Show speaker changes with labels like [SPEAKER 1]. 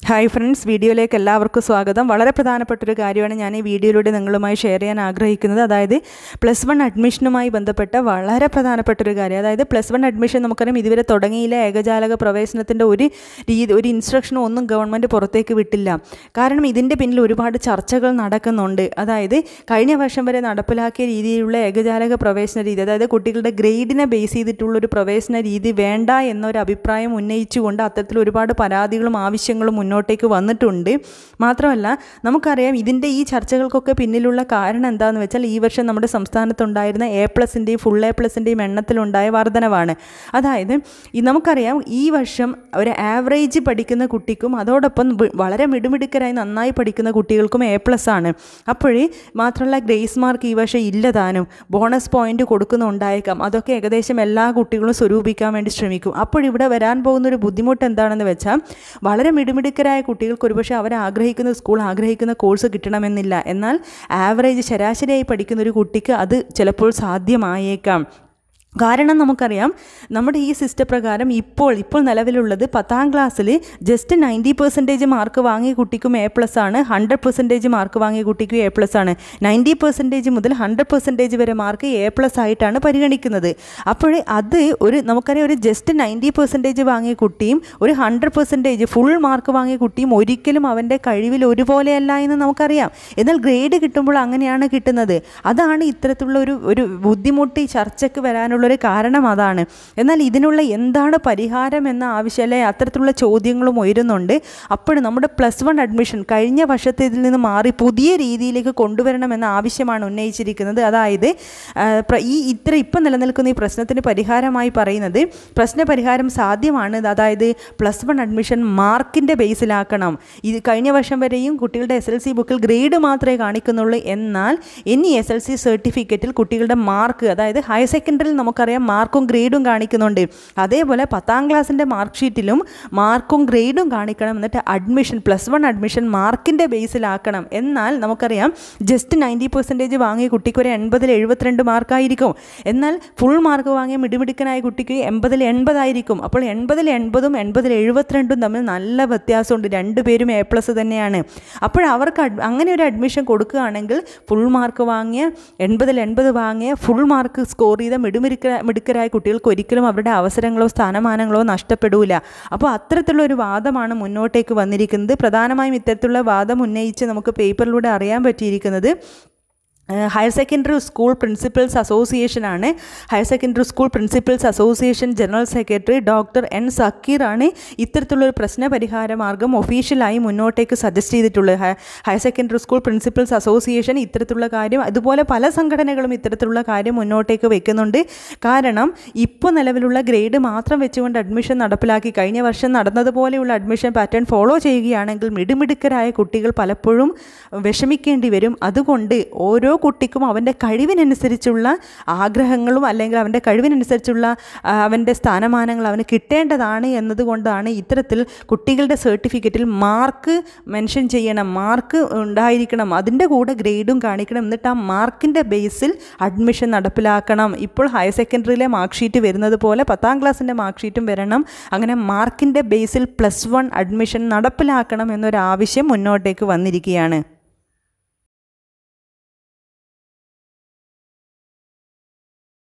[SPEAKER 1] Hi friends, വീഡിയോയിലേക്ക് എല്ലാവർക്കും സ്വാഗതം. വളരെ പ്രധാനപ്പെട്ടൊരു കാര്യമാണ് ഞാൻ ഈ വീഡിയോയിലൂടെ നിങ്ങളുമായി ഷെയർ ചെയ്യാൻ ആഗ്രഹിക്കുന്നത്. അതായത് +1 അഡ്മിഷനുമായി ബന്ധപ്പെട്ട വളരെ പ്രധാനപ്പെട്ടൊരു കാര്യം. അതായത് +1 അഡ്മിഷൻ നമുക്കറിയാം ഇതുവരെ തുടങ്ങിയില്ല. ഏകജാലക പ്രവേശനത്തിൻ്റെ ഒരു ഇൻസ്ട്രക്ഷനും ഒന്നും ഗവൺമെൻറ് പുറത്തേക്ക് വിട്ടില്ല. കാരണം ഇതിൻ്റെ പിന്നിൽ ഒരുപാട് ചർച്ചകൾ നടക്കുന്നുണ്ട്. അതായത് കഴിഞ്ഞ വർഷം വരെ നടപ്പിലാക്കിയ രീതിയിലുള്ള ഏകജാലക പ്രവേശന രീതി, അതായത് കുട്ടികളുടെ ഗ്രേഡിനെ ബേസ് ചെയ്തിട്ടുള്ളൊരു പ്രവേശന രീതി വേണ്ട എന്നൊരു അഭിപ്രായം ഉന്നയിച്ചുകൊണ്ട് അത്തരത്തിൽ ഒരുപാട് പരാതികളും ആവശ്യങ്ങളും മുന്നോട്ടേക്ക് വന്നിട്ടുണ്ട്. മാത്രമല്ല നമുക്കറിയാം ഇതിൻ്റെ ഈ ചർച്ചകൾക്കൊക്കെ പിന്നിലുള്ള കാരണം എന്താണെന്ന് വെച്ചാൽ ഈ വർഷം നമ്മുടെ സംസ്ഥാനത്തുണ്ടായിരുന്ന A+ൻ്റെയും ഫുൾ A+ൻ്റെയും എണ്ണത്തിലുണ്ടായ വർധനവാണ്. അതായത് നമുക്കറിയാം ഈ വർഷം ഒരു ആവറേജ് പഠിക്കുന്ന കുട്ടിക്കും അതോടൊപ്പം വളരെ മിടുമിടുക്കരായി നന്നായി പഠിക്കുന്ന കുട്ടികൾക്കും A+ ആണ്. അപ്പോഴേ മാത്രമല്ല ഗ്രേസ് മാർക്ക് ഈ വർഷം ഇല്ലതാനും ബോണസ് പോയിൻ്റ് കൊടുക്കുന്നുണ്ടായേക്കാം. അതൊക്കെ ഏകദേശം എല്ലാ കുട്ടികളും സ്വരൂപിക്കാൻ വേണ്ടി ശ്രമിക്കും. അപ്പോഴിവിടെ വരാൻ പോകുന്നൊരു ബുദ്ധിമുട്ട് എന്താണെന്ന് വെച്ചാൽ വളരെ മിടുമിടുക്കരായ കുട്ടികൾക്ക് ഒരുപക്ഷെ അവർ ആഗ്രഹിക്കുന്ന സ്കൂൾ ആഗ്രഹിക്കുന്ന കോഴ്സ് കിട്ടണമെന്നില്ല. എന്നാൽ ആവറേജ് ശരാശരിയായി പഠിക്കുന്ന ഒരു കുട്ടിക്ക് അത് ചിലപ്പോൾ സാധ്യമായേക്കാം. കാരണം നമുക്കറിയാം നമ്മുടെ ഈ സിസ്റ്റം പ്രകാരം ഇപ്പോൾ നിലവിലുള്ളത് 10ാം ക്ലാസ്സിൽ ജസ്റ്റ് 90% മാർക്ക് വാങ്ങിയ കുട്ടിക്കും A+ ആണ്, 100% മാർക്ക് വാങ്ങിയ കുട്ടിക്കും A+ ആണ്. 90% മുതൽ 100% വരെ മാർക്ക് A+ ആയിട്ടാണ് പരിഗണിക്കുന്നത്. അപ്പോൾ അത് നമുക്കറിയാം ഒരു ജസ്റ്റ് 90% വാങ്ങിയ കുട്ടിയും ഒരു 100% ഫുൾ മാർക്ക് വാങ്ങിയ കുട്ടിയും ഒരിക്കലും അവൻ്റെ കഴിവിൽ ഒരുപോലെയല്ല എന്ന് നമുക്കറിയാം. എന്നാൽ ഗ്രേഡ് കിട്ടുമ്പോൾ അങ്ങനെയാണ് കിട്ടുന്നത്. അതാണ് ഇത്തരത്തിലുള്ള ഒരു ബുദ്ധിമുട്ട് ചർച്ചയ്ക്ക് വരാനുള്ള ഒരു കാരണം അതാണ്. എന്നാൽ ഇതിനുള്ള എന്താണ് പരിഹാരം എന്ന ആവശ്യമല്ലേ അത്തരത്തിലുള്ള ചോദ്യങ്ങളും ഉയരുന്നുണ്ട്. അപ്പോൾ നമ്മുടെ +1 അഡ്മിഷൻ കഴിഞ്ഞ വർഷത്തെ ഇതിൽ നിന്ന് മാറി പുതിയ രീതിയിലേക്ക് കൊണ്ടുവരണമെന്ന ആവശ്യമാണ് ഉന്നയിച്ചിരിക്കുന്നത്. അതായത് ഇപ്പം നിലനിൽക്കുന്ന ഈ പ്രശ്നത്തിന് പരിഹാരമായി പറയുന്നത് പ്രശ്നപരിഹാരം സാധ്യമാണ്. അതായത് +1 അഡ്മിഷൻ മാർക്കിൻ്റെ ബേസിലാക്കണം. ഇത് കഴിഞ്ഞ വർഷം വരെയും കുട്ടികളുടെ SLC ബുക്കിൽ ഗ്രേഡ് മാത്രമേ കാണിക്കുന്നുള്ളൂ. എന്നാൽ ഇനി SLC സർട്ടിഫിക്കറ്റിൽ കുട്ടികളുടെ മാർക്ക്, അതായത് ഹയർ സെക്കൻഡറിയിൽ നമുക്കറിയാം മാർക്കും ഗ്രേഡും കാണിക്കുന്നുണ്ട്. അതേപോലെ 10ാം ക്ലാസ്സിൻ്റെ മാർക്ക് ഷീറ്റിലും മാർക്കും ഗ്രേഡും കാണിക്കണം. എന്നിട്ട് +1 അഡ്മിഷൻ മാർക്കിൻ്റെ ബേസിലാക്കണം. എന്നാൽ നമുക്കറിയാം ജസ്റ്റ് 90% വാങ്ങിയ കുട്ടിക്ക് ഒരു 80-72 മാർക്കായിരിക്കും. എന്നാൽ ഫുൾ മാർക്ക് വാങ്ങിയ മിടുമിടുക്കനായ കുട്ടിക്ക് 80-80 ആയിരിക്കും. അപ്പോൾ 80-80ഉം 80-72ഉം തമ്മിൽ നല്ല വ്യത്യാസമുണ്ട്. രണ്ടുപേരും A+ തന്നെയാണ്. അപ്പോൾ അവർക്ക് അങ്ങനെ ഒരു അഡ്മിഷൻ കൊടുക്കുകയാണെങ്കിൽ ഫുൾ മാർക്ക് വാങ്ങിയ 80-80 വാങ്ങിയ ഫുൾ മാർക്ക് സ്കോർ ചെയ്ത മിടുക്കരായ കുട്ടികൾക്ക് ഒരിക്കലും അവരുടെ അവസരങ്ങളോ സ്ഥാനമാനങ്ങളോ നഷ്ടപ്പെടില്ല. അപ്പോൾ അത്തരത്തിലുള്ള ഒരു വാദമാണ് മുന്നോട്ടേക്ക് വന്നിരിക്കുന്നത്. പ്രധാനമായും ഇത്തരത്തിലുള്ള വാദം ഉന്നയിച്ച് നമുക്ക് പേപ്പറിലൂടെ അറിയാൻ പറ്റിയിരിക്കുന്നത് ഹയർ സെക്കൻഡറി സ്കൂൾ പ്രിൻസിപ്പൽസ് അസോസിയേഷനാണ്. Higher secondary school principals association general secretary doctor N. സക്കീറാണ് ഇത്തരത്തിലുള്ളൊരു പ്രശ്നപരിഹാര മാർഗം ഒഫീഷ്യലായി മുന്നോട്ടേക്ക് സജസ്റ്റ് ചെയ്തിട്ടുള്ളത്. Higher secondary school principals association ഇത്തരത്തിലുള്ള കാര്യം, അതുപോലെ പല സംഘടനകളും ഇത്തരത്തിലുള്ള കാര്യം മുന്നോട്ടേക്ക് വെക്കുന്നുണ്ട്. കാരണം ഇപ്പോൾ നിലവിലുള്ള ഗ്രേഡ് മാത്രം വെച്ചുകൊണ്ട് അഡ്മിഷൻ നടപ്പിലാക്കി കഴിഞ്ഞ വർഷം നടന്നതുപോലെയുള്ള അഡ്മിഷൻ പാറ്റേൺ ഫോളോ ചെയ്യുകയാണെങ്കിൽ മിടുമിടുക്കരായ കുട്ടികൾ പലപ്പോഴും വിഷമിക്കേണ്ടി വരും. അതുകൊണ്ട് ഓരോ കുട്ടിക്കും അവൻ്റെ കഴിവിനനുസരിച്ചുള്ള ആഗ്രഹങ്ങളും അല്ലെങ്കിൽ അവൻ്റെ കഴിവിനനുസരിച്ചുള്ള അവൻ്റെ സ്ഥാനമാനങ്ങൾ അവന് കിട്ടേണ്ടതാണ് എന്നതുകൊണ്ടാണ് ഇത്തരത്തിൽ കുട്ടികളുടെ സർട്ടിഫിക്കറ്റിൽ മാർക്ക് മെൻഷൻ ചെയ്യണം, മാർക്ക് ഉണ്ടായിരിക്കണം, അതിൻ്റെ കൂടെ ഗ്രേഡും കാണിക്കണം. എന്നിട്ട് ആ മാർക്കിൻ്റെ ബേസിൽ അഡ്മിഷൻ നടപ്പിലാക്കണം. ഇപ്പോൾ ഹയർ സെക്കൻഡറിയിലെ മാർക്ക് ഷീറ്റ് വരുന്നത് പോലെ 10ാം ക്ലാസ്സിൻ്റെ മാർക്ക് ഷീറ്റും വരണം. അങ്ങനെ മാർക്കിൻ്റെ ബേസിൽ +1 അഡ്മിഷൻ നടപ്പിലാക്കണം എന്നൊരാവശ്യം മുന്നോട്ടേക്ക് വന്നിരിക്കുകയാണ്.